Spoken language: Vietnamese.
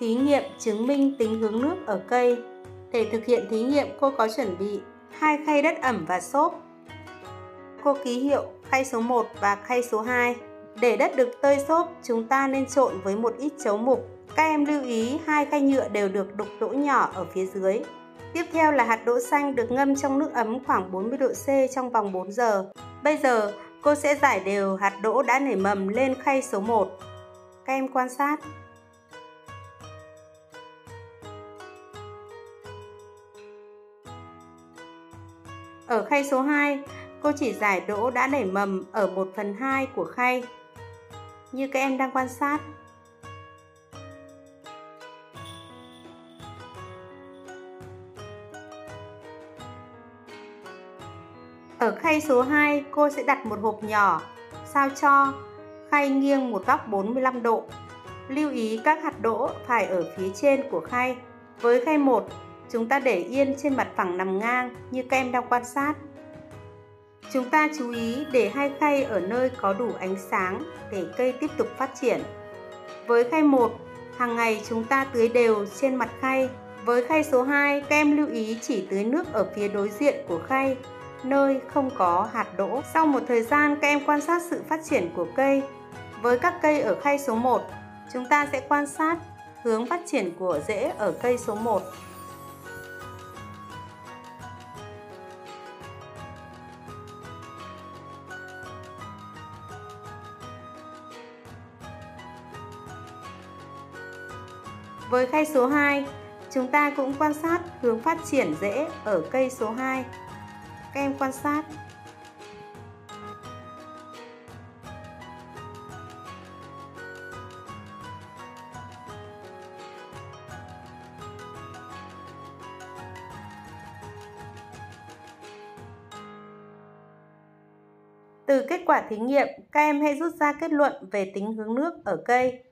Thí nghiệm chứng minh tính hướng nước ở cây. Để thực hiện thí nghiệm, cô có chuẩn bị 2 khay đất ẩm và xốp. Cô ký hiệu khay số 1 và khay số 2. Để đất được tơi xốp, chúng ta nên trộn với một ít chấu mục. Các em lưu ý 2 khay nhựa đều được đục lỗ nhỏ ở phía dưới. Tiếp theo là hạt đỗ xanh được ngâm trong nước ấm khoảng 40 độ C trong vòng 4 giờ. Bây giờ, cô sẽ rải đều hạt đỗ đã nảy mầm lên khay số 1. Các em quan sát. Ở khay số 2, cô chỉ rải đỗ đã nảy mầm ở 1/2 của khay, như các em đang quan sát. Ở khay số 2, cô sẽ đặt một hộp nhỏ, sao cho khay nghiêng một góc 45 độ. Lưu ý các hạt đỗ phải ở phía trên của khay. Với khay 1, chúng ta để yên trên mặt phẳng nằm ngang như các em đang quan sát. Chúng ta chú ý để 2 khay ở nơi có đủ ánh sáng để cây tiếp tục phát triển. Với khay 1, hàng ngày chúng ta tưới đều trên mặt khay. Với khay số 2, các em lưu ý chỉ tưới nước ở phía đối diện của khay, nơi không có hạt đỗ. Sau một thời gian, các em quan sát sự phát triển của cây. Với các cây ở khay số 1, chúng ta sẽ quan sát hướng phát triển của rễ ở cây số 1. Với khay số 2, chúng ta cũng quan sát hướng phát triển rễ ở cây số 2. Các em quan sát. Từ kết quả thí nghiệm, các em hãy rút ra kết luận về tính hướng nước ở cây.